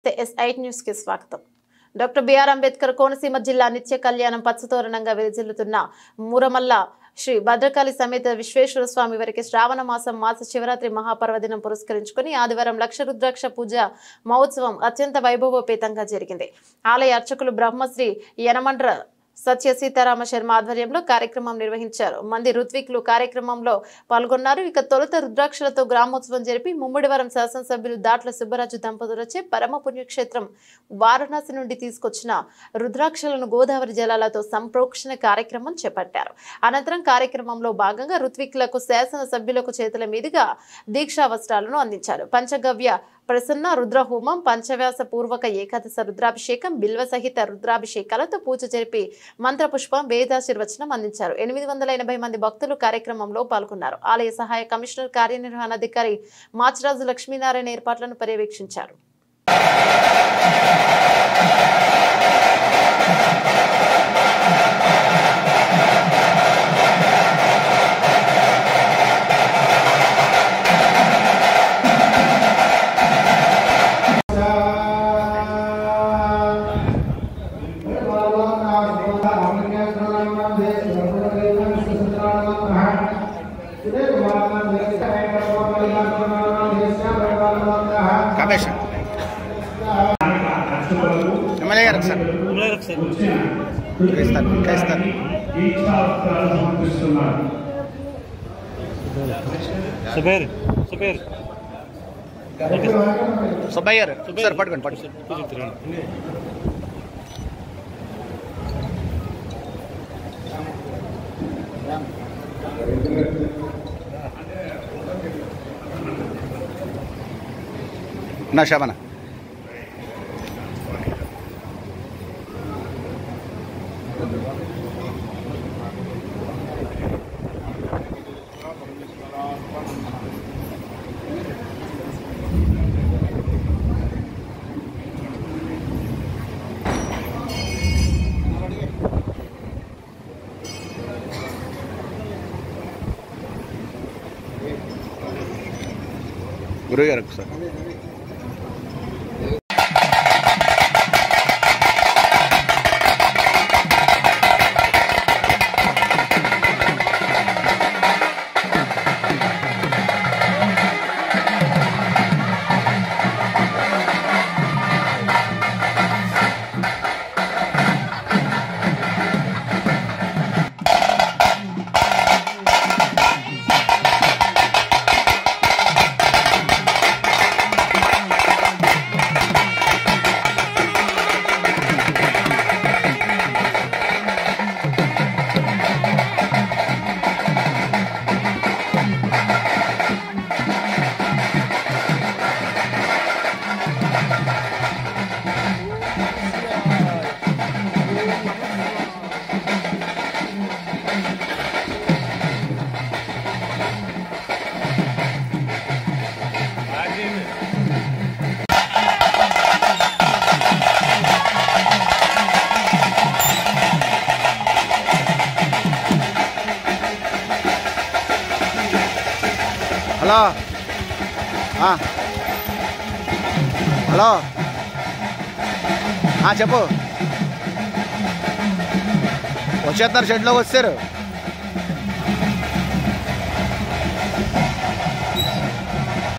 నమస్తే S8 news కి స్వాగతం. డాక్టర్ బిఆర్ అంబేద్కర్ కోనసీమ జిల్లా నిత్య కళ్యాణం పచ్చతోరణంగా వెలిజిల్లుతున్న మూరమల్ల శ్రీ భద్రకాళి సమేత విశ్వేశ్వర స్వామి వారికి శ్రావణ మాస శివరాత్రి మహాపర్వదినం పురస్కరించుకుని ఆదివారం లక్ష రుద్రాక్ష పూజ మహోత్సవం అత్యంత వైభవోపేతంగా జరిగింది. ఆలయ అర్చకులు బ్రహ్మశ్రీ యనమండ్ర సత్య సీతారామ శర్మ ఆధ్వర్యంలో కార్యక్రమం నిర్వహించారు. మంది ఋత్వికులు కార్యక్రమంలో పాల్గొన్నారు. ఇక తొలుత రుద్రాక్షలతో గ్రామోత్సవం జరిపి ముమ్మిడివరం శాసనసభ్యులు దాట్ల సుబ్బరాజు దంపతులచే పరమ పుణ్యక్షేత్రం వారణాసి నుండి తీసుకొచ్చిన రుద్రాక్షలను గోదావరి జలాలతో సంప్రోక్షణ కార్యక్రమం చేపట్టారు. అనంతరం కార్యక్రమంలో భాగంగా ఋత్వికులకు శాసనసభ్యులకు చేతుల మీదుగా దీక్షా వస్త్రాలను అందించారు. పంచగవ్య ప్రసన్న రుద్రహోమం, పంచవ్యాస పూర్వక ఏకాదశ రుద్రాభిషేకం, బిల్వ సహిత రుద్రాభిషేకాలతో పూజ జరిపి మంత్రపుష్పం వేదాశీర్వచనం అందించారు. 880 మంది భక్తులు కార్యక్రమంలో పాల్గొన్నారు. ఆలయ సహాయ కమిషనర్ కార్యనిర్వహణాధికారి మాచరాజు లక్ష్మీనారాయణ ఏర్పాట్లను పర్యవేక్షించారు. ना शाबाना गुरु गाరు सर హలో హలో చెప్పు వచ్చేస్తున్నారు షెడ్లోకి వచ్చారు.